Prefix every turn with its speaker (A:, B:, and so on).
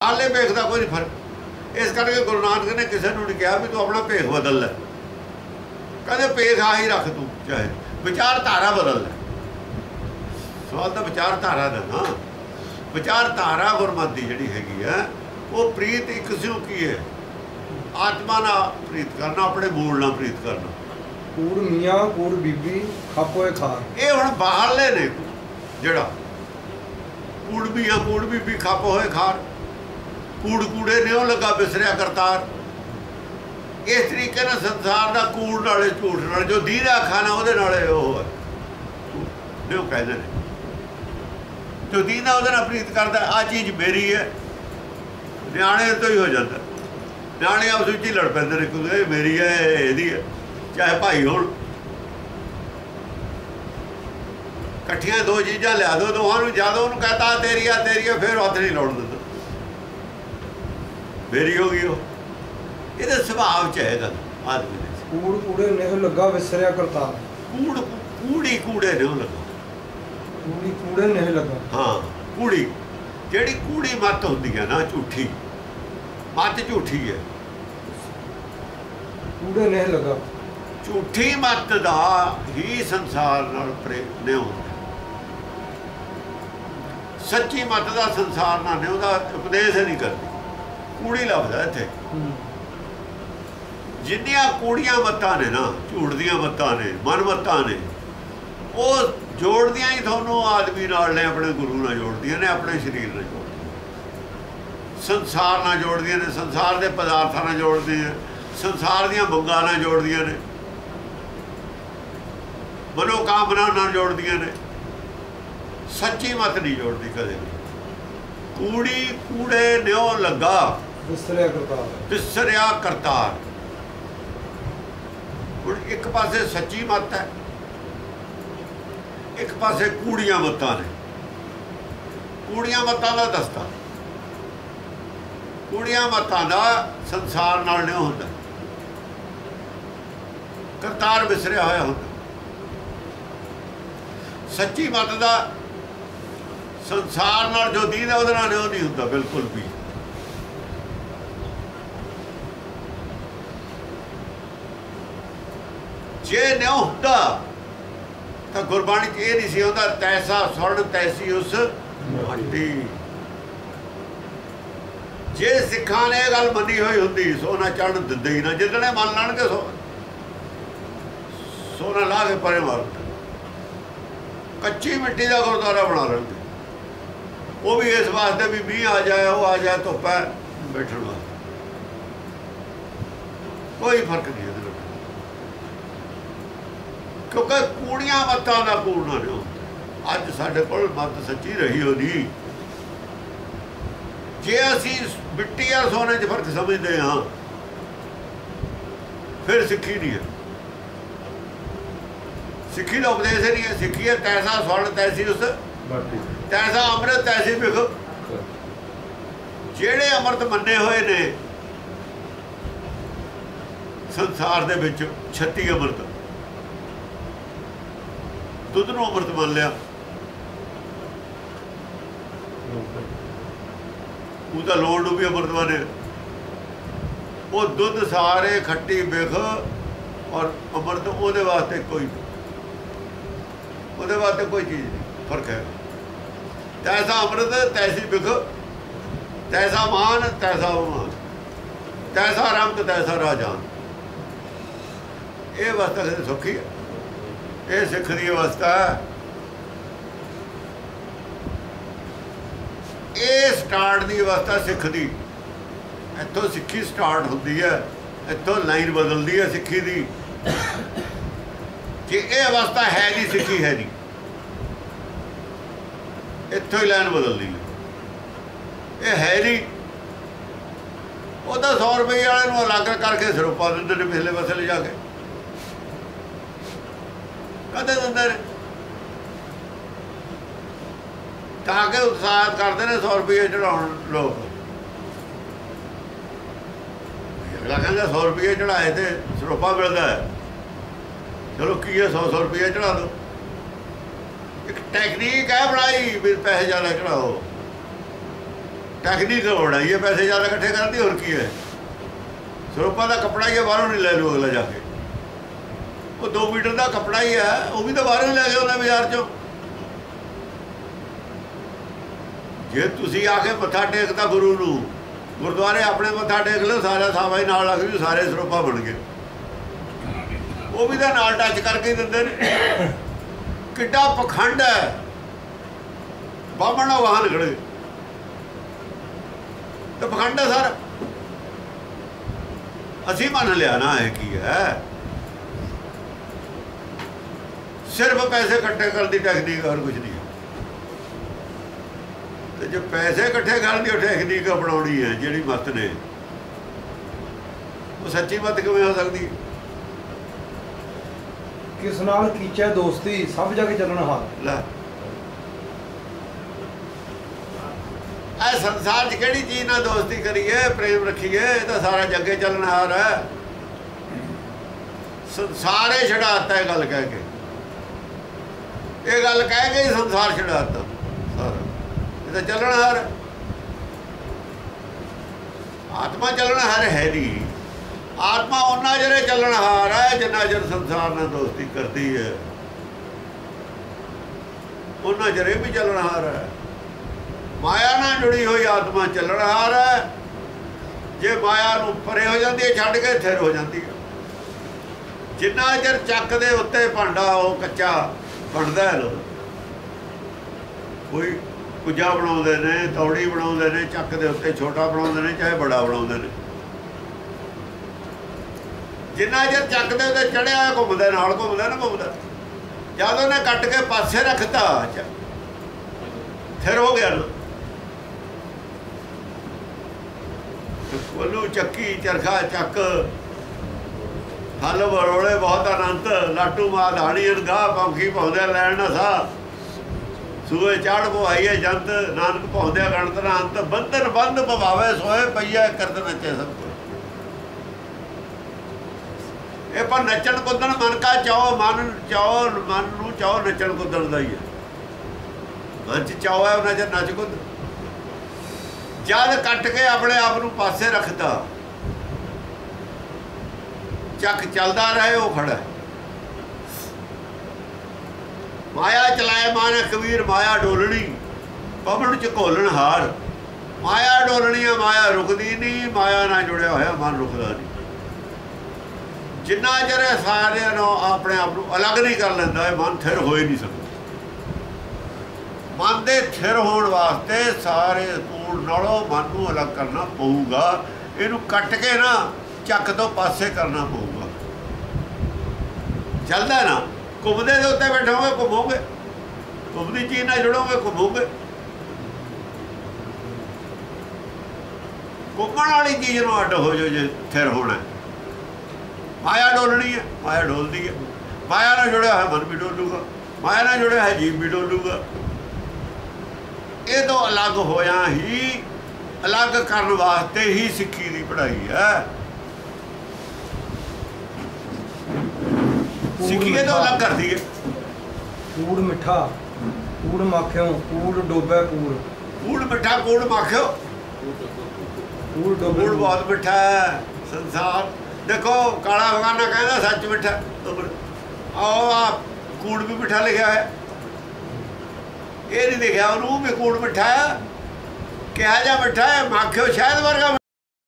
A: ਹਾਲੇ ਭੇਖ ਦਾ ਕੋਈ ਨਹੀਂ ਫਰਕ। ਇਸ ਕਰਕੇ ਗੁਰੂ ਨਾਨਕ ਨੇ ਕਿਸੇ ਨੂੰ ਨਹੀਂ ਕਿਹਾ ਵੀ ਤੂੰ ਆਪਣਾ ਭੇਖ ਬਦਲ ਲੈ, ਕਹਿੰਦੇ ਭੇਖ ਆਹੀ ਰੱਖ ਤੂੰ, ਚਾਹੇ ਵਿਚਾਰਧਾਰਾ ਬਦਲ ਲੈ। ਸਵਾਲ ਤਾਂ ਵਿਚਾਰਧਾਰਾ ਦਾ ਨਾ, ਵਿਚਾਰਧਾਰਾ ਗੁਰਮਤਿ ਦੀ ਜਿਹੜੀ ਹੈਗੀ ਹੈ ਉਹ ਪ੍ਰੀਤ ਇੱਕ ਸਿਉ ਕੀ ਹੈ, ਆਤਮਾ ਨਾਲ ਪ੍ਰੀਤ ਕਰਨਾ, ਆਪਣੇ ਮੂਲ ਨਾਲ ਪ੍ਰੀਤ ਕਰਨਾ।
B: ਕੂੜ ਮੀਆਂ ਕੂੜ ਬੀਬੀ ਖਾਪੋਏ ਖਾਰ, ਇਹ
A: ਹੁਣ ਬਾਹਰਲੇ ਨੇ ਜਿਹੜਾ ਕੂੜ ਮੀਆਂ ਕੂੜ ਬੀਬੀ ਖਾਪੋ ਹੋਏ ਖਾਰ, ਕੂੜ ਕੂੜੇ ਨੇ ਉਹ ਲੱਗਾ ਬਿਸਰਿਆ ਕਰਤਾਰ। ਇਸ ਤਰੀਕੇ ਨਾਲ ਸੰਸਾਰ ਦਾ ਕੂੜ ਨਾਲੇ ਝੂਠ ਨਾਲ ਜੋ ਦੀਦਾ ਖਾਣਾ ਉਹਦੇ ਨਾਲੇ ਉਹ ਹੈ ਜੋ ਕਹਿੰਦੇ ਨੇ, ਜੋ ਦੀਦਾ ਉਹਦੇ ਨਾਲ ਪ੍ਰੀਤ ਕਰਦਾ। ਆਹ ਚੀਜ਼ ਮੇਰੀ ਹੈ, ਨਿਆਣੇ ਤੋਂ ਹੀ ਹੋ ਜਾਂਦਾ, ਨਿਆਣੇ ਆਪਸ ਵਿੱਚ ਹੀ ਲੜ ਪੈਂਦੇ ਨੇ, ਕਿਉਂਕਿ ਇਹ ਮੇਰੀ ਹੈ ਇਹਦੀ ਹੈ, ਚਾਹੇ ਭਾਈ ਹੋਣ। ਇਕੱਠੀਆਂ ਦੋ ਚੀਜ਼ਾਂ ਲਿਆ ਦੋ, ਦੋਹਾਂ ਨੂੰ ਜਦੋਂ ਉਹਨੂੰ ਕਹਤਾ ਤੇਰੀ ਆ ਤੇਰੀ ਆ, ਫਿਰ ਹੱਥ ਨਹੀਂ ਲਾਉਣ ਦਿੰਦਾ, ਮੇਰੀ ਹੋ ਗਈ ਉਹ। ਇਹਦੇ ਸੁਭਾਅ 'ਚ ਹੈ ਗੱਲ ਆਦਮੀ ਦੇ।
B: ਕੂੜ ਕੂੜੇ ਨੇ ਲੱਗਾ ਵਿਸਰਿਆ ਕਰਤਾਰ,
A: ਕੂੜ ਕੂੜੀ ਕੂੜੇ ਨੇ ਲੱਗਾ,
B: ਕੂੜੀ ਕੂੜੇ ਨੇ ਲੱਗਾ।
A: ਹਾਂ ਕੂੜੀ, ਜਿਹੜੀ ਕੂੜੀ ਮੱਤ ਹੁੰਦੀ ਹੈ ਨਾ, ਝੂਠੀ ਮੱਤ, ਝੂਠੀ ਹੈ,
B: ਕੂੜੇ ਨੇ ਲੱਗਾ।
A: ਝੂਠੀ ਮੱਤ ਦਾ ਹੀ ਸੰਸਾਰ ਨਾਲ ਪ੍ਰੇਮ ਨਹੀਂ ਹੁੰਦਾ, ਸੱਚੀ ਮੱਤ ਦਾ ਸੰਸਾਰ ਨਾਲ ਨਹੀਂ ਉਹਦਾ ਉਪਦੇਸ਼ ਨਹੀਂ ਕਰਦੀ। ਕੂੜੀ ਲੱਭਦਾ ਇੱਥੇ। ਜਿੰਨੀਆਂ ਕੂੜੀਆਂ ਮੱਤਾਂ ਨੇ ਨਾ, ਝੂਠ ਦੀਆਂ ਮੱਤਾਂ ਨੇ, ਮਨ ਮੱਤਾਂ ਨੇ, ਉਹ ਜੋੜਦੀਆਂ ਹੀ ਤੁਹਾਨੂੰ ਆਦਮੀ ਨਾਲ ਨੇ, ਆਪਣੇ ਗੁਰੂ ਨਾਲ ਜੋੜਦੀਆਂ ਨੇ, ਆਪਣੇ ਸਰੀਰ ਨਾਲ ਜੋੜਦੀਆਂ, ਸੰਸਾਰ ਨਾਲ ਜੋੜਦੀਆਂ ਨੇ, ਸੰਸਾਰ ਦੇ ਪਦਾਰਥਾਂ ਨਾਲ ਜੋੜਦੀਆਂ, ਸੰਸਾਰ ਦੀਆਂ ਮੰਗਾਂ ਨਾਲ ਜੋੜਦੀਆਂ ਨੇ, ਮਨੋਕਾਮਨਾ ਨਾਲ ਜੋੜਦੀਆਂ ਨੇ। ਸੱਚੀ ਮਤ ਨਹੀਂ ਜੋੜਦੀ ਕਦੇ ਵੀ। ਕੂੜੀ ਕੂੜੇ ਨਿਉ ਲੱਗਾ
B: ਵਿਸਰਿਆ ਕਰਤਾਰ,
A: ਵਿਸਰਿਆ ਕਰਤਾਰ। ਹੁਣ ਇੱਕ ਪਾਸੇ ਸੱਚੀ ਮੱਤ ਹੈ, ਇੱਕ ਪਾਸੇ ਕੂੜੀਆਂ ਮੱਤਾਂ ਨੇ। ਕੂੜੀਆਂ ਮੱਤਾਂ ਦਾ ਦਸਤਾ, ਕੂੜੀਆਂ ਮੱਤਾਂ ਦਾ ਸੰਸਾਰ ਨਾਲ ਨਹੀਂ ਹੁੰਦਾ, ਕਰਤਾਰ ਵਿਸਰਿਆ ਹੋਇਆ ਹੁੰਦਾ। ਸੱਚੀ ਮੱਤ ਦਾ ਸੰਸਾਰ ਨਾਲ ਜੋ ਦੀਦਾ ਉਹਦੇ ਨਾਲ ਨਹੀਂ ਹੁੰਦਾ ਬਿਲਕੁਲ ਵੀ। ਜੇ ਨਹੀਂ ਹੁੰਦਾ ਤਾਂ ਗੁਰਬਾਣੀ 'ਚ ਇਹ ਨਹੀਂ ਸੀ ਹੁੰਦਾ, ਤੈਸਾ ਸੁਣ ਤੈਸੀ ਉਸ ਹੱਟੀ। ਜੇ ਸਿੱਖਾਂ ਨੇ ਇਹ ਗੱਲ ਮੰਨੀ ਹੋਈ ਹੁੰਦੀ, ਸੋਨਾ ਚੜ੍ਹਨ ਦਿੰਦੇ ਹੀ ਨਾ, ਜਿੱਦਣੇ ਮੰਨ ਲੈਣਗੇ ਸੋਨਾ ਲਾ ਕੇ ਪਰੇ ਮਾਰ, ਕੱਚੀ ਮਿੱਟੀ ਦਾ ਗੁਰਦੁਆਰਾ ਬਣਾ ਲੈਣਗੇ। ਉਹ ਵੀ ਇਸ ਵਾਸਤੇ ਵੀ ਮੀਂਹ ਆ ਜਾਏ, ਉਹ ਆ ਜਾਏ, ਧੁੱਪ ਹੈ, ਬੈਠਣ ਵਾਸਤੇ। ਕੋਈ ਫਰਕ ਨਹੀਂ ਇਹਦੇ ਨਾਲ, ਕਿਉਂਕਿ ਕੂੜੀਆਂ ਮੱਤਾਂ ਦਾ ਕੂੜਨਾ ਨਹੀਂ ਹੁੰਦਾ। ਅੱਜ ਸਾਡੇ ਕੋਲ ਮੱਤ ਸੱਚੀ ਰਹੀ ਹੋਣੀ। ਜੇ ਅਸੀਂ ਮਿੱਟੀ ਆ ਸੋਨੇ 'ਚ ਫਰਕ ਸਮਝਦੇ ਹਾਂ, ਫਿਰ ਸਿੱਖੀ ਨਹੀਂ ਹੈ। ਸਿੱਖੀ ਦਾ ਉਪਦੇਸ਼ ਨਹੀਂ ਹੈ। ਸਿੱਖੀ ਹੈ ਤੈਸਾ ਸੁਣ ਤੈਸੀ ਉਸ, ਤੈਸਾ ਅੰਮ੍ਰਿਤ ਤੈਸੀ ਵਿਖ। ਜਿਹੜੇ ਅੰਮ੍ਰਿਤ ਮੰਨੇ ਹੋਏ ਨੇ ਸੰਸਾਰ ਦੇ ਵਿੱਚ, 36 ਅੰਮ੍ਰਿਤ, ਦੁੱਧ ਨੂੰ ਅੰਮ੍ਰਿਤ ਮੰਨ ਲਿਆ, ਉਹਦਾ ਲੋੜ ਨੂੰ ਵੀ ਅੰਮ੍ਰਿਤ ਮੰਨਿਆ। ਉਹ ਦੁੱਧ ਸਾਰੇ ਖੱਟੀ ਬਿਖ ਔਰ ਅੰਮ੍ਰਿਤ ਉਹਦੇ ਵਾਸਤੇ ਕੋਈ, ਉਹਦੇ ਵਾਸਤੇ ਕੋਈ ਚੀਜ਼ ਨਹੀਂ, ਫਰਕ ਹੈ। ਤੈਸਾ ਅੰਮ੍ਰਿਤ ਤੈਸੀ ਬਿਖ, ਤੈਸਾ ਮਾਨ ਤੈਸਾ ਮਾਨ, ਤੈਸਾ ਰੰਗ ਤੈਸਾ ਰਾਜਾਨ। ਇਹ ਅਵਸਥਾ ਸੌਖੀ ਹੈ, ਇਹ ਸਿੱਖ ਦੀ ਅਵਸਥਾ ਹੈ। ਇਹ ਸਟਾਰਟ ਦੀ ਅਵਸਥਾ ਸਿੱਖ ਦੀ, ਇੱਥੋਂ ਸਿੱਖੀ ਸਟਾਰਟ ਹੁੰਦੀ ਹੈ, ਇੱਥੋਂ ਲਾਈਨ ਬਦਲਦੀ ਹੈ ਸਿੱਖੀ ਦੀ। ਜੇ ਇਹ ਅਵਸਥਾ ਹੈ ਨਹੀਂ, ਸਿੱਖੀ ਹੈ ਨਹੀਂ, ਇੱਥੋਂ ਹੀ ਲਾਈਨ ਬਦਲਦੀ ਹੈ। ਇਹ ਹੈ ਨਹੀਂ, ਉਹ ਤਾਂ 100 ਰੁਪਏ ਵਾਲੇ ਨੂੰ ਅਲੱਗ ਕਰਕੇ ਸਰੋਪਾ ਦਿੰਦੇ ਨੇ ਪਿਛਲੇ ਪਾਸੇ ਲਿਜਾ ਕੇ। ਕਦੇ ਦਿੰਦੇ ਨੇ ਤਾਂ ਕਿ ਉਤਸ਼ਾਹਿਤ ਕਰਦੇ ਨੇ 100 ਰੁਪਏ ਚੜਾਉਣ ਲੋਕ। ਅਗਲਾ ਕਹਿੰਦਾ 100 ਰੁਪਏ ਚੜਾਏ ਤੇ ਸਰੋਪਾ ਮਿਲਦਾ ਹੈ, ਚਲੋ ਕੀ ਹੈ 100 ਰੁਪਏ ਚੜਾ ਦਿਓ। ਇੱਕ ਟੈਕਨੀਕ ਹੈ ਬਣਾਈ ਵੀ ਪੈਸੇ ਜ਼ਿਆਦਾ ਚੜਾਓ, ਟੈਕਨੀਕ ਬਣਾਈ ਹੈ ਪੈਸੇ ਜ਼ਿਆਦਾ ਇਕੱਠੇ ਕਰਨ ਦੀ, ਹੋਰ ਕੀ ਹੈ। ਸਰੋਪਾ ਦਾ ਕੱਪੜਾ ਹੀ ਹੈ, ਬਾਹਰੋਂ ਨਹੀਂ ਲੈ ਲਓ ਅਗਲਾ ਜਾ ਕੇ। ਉਹ 2 ਮੀਟਰ ਦਾ ਕੱਪੜਾ ਹੀ ਹੈ, ਉਹ ਵੀ ਤਾਂ ਬਾਹਰੋਂ ਲੈ ਕੇ ਆਉਂਦਾ ਬਾਜ਼ਾਰ 'ਚੋਂ। ਜੇ ਤੁਸੀਂ ਆ ਕੇ ਮੱਥਾ ਟੇਕਦਾ ਗੁਰੂ ਨੂੰ, ਗੁਰਦੁਆਰੇ ਆਪਣੇ ਮੱਥਾ ਟੇਕ ਲਓ, ਸਾਰਾ ਸਾਵਾ ਹੀ ਨਾਲ ਲੱਗ ਜੂ, ਸਾਰੇ ਸਰੋਪਾ ਬਣ ਗਏ। ਉਹ ਵੀ ਤਾਂ ਨਾਲ ਟੱਚ ਕਰਕੇ ਹੀ ਦਿੰਦੇ ਨੇ। ਕਿੱਡਾ ਪਖੰਡ ਹੈ। ਬਾਹਮਣ ਵਾਹ ਨਿਕਲੇ ਤੇ ਪਖੰਡ ਹੈ ਸਾਰਾ। ਅਸੀਂ ਮੰਨ ਲਿਆ ਨਾ ਇਹ ਕੀ ਹੈ, ਸਿਰਫ ਪੈਸੇ ਇਕੱਠੇ ਕਰਨ ਦੀ ਟੈਕਨੀਕ, ਹੋਰ ਕੁਝ ਨਹੀਂ। ਤੇ ਜੇ ਪੈਸੇ ਇਕੱਠੇ ਕਰਨ ਦੀ ਟੈਕਨੀਕ ਅਪਣਾਉਣੀ ਹੈ ਜਿਹੜੀ ਮੱਤ ਨੇ, ਉਹ ਸੱਚੀ ਮੱਤ ਕਿਵੇਂ ਹੋ ਸਕਦੀ?
B: ਕਿਸ ਨਾਲ ਕੀਚੈ ਦੋਸਤੀ ਸਭ ਜਗ ਚੱਲਣ ਹਾਰ।
A: ਲੈ ਇਹ ਸੰਸਾਰ 'ਚ ਕਿਹੜੀ ਚੀਜ਼ ਨਾਲ ਦੋਸਤੀ ਕਰੀਏ, ਪ੍ਰੇਮ ਰੱਖੀਏ? ਇਹ ਤਾਂ ਸਾਰਾ ਜੱਗੇ ਚੱਲਣਹਾਰ ਹੈ। ਸੰਸਾਰੇ ਛਡਾਤਾ ਇਹ ਗੱਲ ਕਹਿ ਕੇ, ਇਹ ਗੱਲ ਕਹਿ ਕੇ ਹੀ ਸੰਸਾਰ ਛਡਾਤਾ ਸਾਰਾ। ਇਹ ਤਾਂ ਚੱਲਣਹਾਰ, ਆਤਮਾ ਚੱਲਣਹਾਰ ਹੈ ਨਹੀਂ। ਆਤਮਾ ਉਹਨਾਂ ਜਿਹੜੇ ਚੱਲਣਹਾਰ ਹੈ ਜਿੰਨਾ ਚਿਰ ਸੰਸਾਰ ਨਾਲ ਦੋਸਤੀ ਕਰਦੀ ਹੈ, ਉਹਨਾਂ ਜਿਹੜੇ ਵੀ ਚੱਲਣਹਾਰ ਹੈ। ਮਾਇਆ ਨਾਲ ਜੁੜੀ ਹੋਈ ਆਤਮਾ ਚੱਲਣਹਾਰ ਹੈ। ਜੇ ਮਾਇਆ ਨੂੰ ਪਰੇ ਹੋ ਜਾਂਦੀ ਹੈ, ਛੱਡ ਕੇ ਥਿਰ ਹੋ ਜਾਂਦੀ ਹੈ। ਜਿੰਨਾ ਚਿਰ ਚੱਕ ਦੇ ਉੱਤੇ ਭਾਂਡਾ ਉਹ ਕੱਚਾ ਬਣਦਾ ਹੈ, ਕੋਈ ਕੁੱਜਾ ਬਣਾਉਂਦੇ ਨੇ, ਤੌੜੀ ਬਣਾਉਂਦੇ ਨੇ, ਚੱਕ ਦੇ ਉੱਤੇ ਛੋਟਾ ਬਣਾਉਂਦੇ ਨੇ, ਚਾਹੇ ਬੜਾ ਬਣਾਉਂਦੇ ਨੇ। ਜਿੰਨਾ ਚਿਰ ਚੱਕ ਦੇ ਉੱਤੇ ਚੜਿਆ ਹੋਇਆ ਘੁੰਮਦਾ, ਨਾਲ ਘੁੰਮਦਾ ਨਾ ਘੁੰਮਦਾ। ਜਦ ਉਹਨੇ ਕੱਟ ਕੇ ਪਾਸੇ ਰੱਖਤਾ, ਥਿਰ ਹੋ ਗਿਆ ਨਾ। ਕੋਲੂ ਚੱਕੀ ਚਰਖਾ ਚੱਕ ਹਲ ਬਰੋਲੇ ਬਹੁਤ ਅਨੰਤ, ਲਾਟੂ ਮਾ ਧਾਣੀ ਅਨਗਾਹ ਪੰਖੀ ਪਾਉਂਦੇ ਲੈਣ ਨਾ ਸਾ, ਸੂਏ ਚੜ ਪਵਾਈਏ ਜੰਤ, ਨਾਨਕ ਪਾਉਂਦੇ ਗਣਤ ਨਾ ਅੰਤ, ਬੰਧਨ ਬੰਦ ਪਵਾਵੇ ਸੋਏ ਪਈਆ ਕਰਦ ਨੱਚੇ ਸਭ ਕੋ। ਇਹ ਪਰ ਨੱਚਣ ਕੁੱਦਣ ਮਨ ਕਾ ਚਾਓ, ਮਨ ਚਾਓ, ਮਨ ਨੂੰ ਚਾਓ ਨੱਚਣ ਕੁੱਦਣ ਦਾ ਹੀ ਹੈ। ਮਨ 'ਚ ਚਾਓ ਹੈ, ਉਹਨਾਂ 'ਚ ਨੱਚ ਕੁੱਦ। ਜਦ ਕੱਟ ਕੇ ਆਪਣੇ ਆਪ ਨੂੰ ਪਾਸੇ ਰੱਖਦਾ, ਚੱਕ ਚੱਲਦਾ ਰਹੇ, ਉਹ ਖੜਾ। ਮਾਇਆ ਚਲਾਏ ਮਾਨ ਕਬੀਰ, ਮਾਇਆ ਡੋਲਣੀ ਪਵਨ 'ਚ ਘੋਲਣ ਹਾਰ। ਮਾਇਆ ਡੋਲਣੀ ਆ, ਮਾਇਆ ਰੁਕਦੀ ਨਹੀਂ। ਮਾਇਆ ਨਾਲ ਜੁੜਿਆ ਹੋਇਆ ਮਨ ਰੁਕਦਾ ਨਹੀਂ। ਜਿੰਨਾ ਚਿਰ ਸਾਰਿਆਂ ਨੂੰ ਆਪਣੇ ਆਪ ਨੂੰ ਅਲੱਗ ਨਹੀਂ ਕਰ ਲੈਂਦਾ, ਇਹ ਮਨ ਥਿਰ ਹੋ ਹੀ ਨਹੀਂ ਸਕਦਾ। ਮਨ ਦੇ ਥਿਰ ਹੋਣ ਵਾਸਤੇ ਸਾਰੇ ਪੂਰਨ ਨਾਲੋਂ ਮਨ ਨੂੰ ਅਲੱਗ ਕਰਨਾ ਪਊਗਾ। ਇਹਨੂੰ ਕੱਟ ਕੇ ਨਾ ਚੱਕ ਤੋਂ ਪਾਸੇ ਕਰਨਾ ਪਊਗਾ। ਚੱਲਦਾ ਨਾ, ਘੁੰਮਦੇ ਦੇ ਉੱਤੇ ਬੈਠੋਗੇ ਘੁੰਮੋਗੇ, ਘੁੰਮਦੀ ਚੀਜ਼ ਨਾਲ ਜੁੜੋਗੇ ਘੁੰਮੋਗੇ। ਘੁੰਮਣ ਵਾਲੀ ਚੀਜ਼ ਨੂੰ ਅੱਡ ਹੋ ਜਾਓ ਜੇ ਥਿਰ ਹੋਣਾ। ਮਾਇਆ ਡੋਲਣੀ ਹੈ, ਮਾਇਆ ਡੋਲਦੀ ਹੈ। ਮਾਇਆ ਨਾਲ ਜੁੜਿਆ ਹੋਇਆ ਮਨ ਵੀ ਡੋਲੂਗਾ, ਮਾਇਆ ਨਾਲ ਜੁੜਿਆ ਹੈ ਜੀਵ ਵੀ ਡੋਲੂਗਾ। ਇਹ ਤੋਂ ਅਲੱਗ ਹੋਇਆ ਹੀ, ਅਲੱਗ ਕਰਨ ਵਾਸਤੇ ਹੀ ਸਿੱਖੀ ਦੀ ਪੜ੍ਹਾਈ ਹੈ। ਸਿੱਖੀ ਇਹ ਤੋਂ ਅਲੱਗ ਕਰਦੀ ਹੈ।
B: ਕੂੜ ਮਿੱਠਾ ਕੂੜ ਮਾਖਿਓ, ਕੂੜ ਡੋਬੈ ਕੂੜ।
A: ਕੂੜ ਮਿੱਠਾ ਕੂੜ ਮਾਖਿਓ,
B: ਕੂੜ ਡੋਬੈ।
A: ਕੂੜ ਬਹੁਤ ਮਿੱਠਾ ਹੈ ਸੰਸਾਰ। ਦੇਖੋ ਕਾਲਾ ਬਗਾਨਾ ਕਹਿੰਦਾ ਸੱਚ ਮਿੱਠਾ, ਆਓ ਆ ਕੂੜ ਵੀ ਮਿੱਠਾ ਲਿਖਿਆ ਹੈ। ਇਹ ਨਹੀਂ ਲਿਖਿਆ ਉਹਨੂੰ ਵੀ ਕੂੜ ਮਿੱਠਾ ਹੈ। ਕਿਹਾ ਜਾ ਮਿੱਠਾ ਹੈ, ਮਾਖਿਓ ਸ਼ਹਿਦ ਵਰਗਾ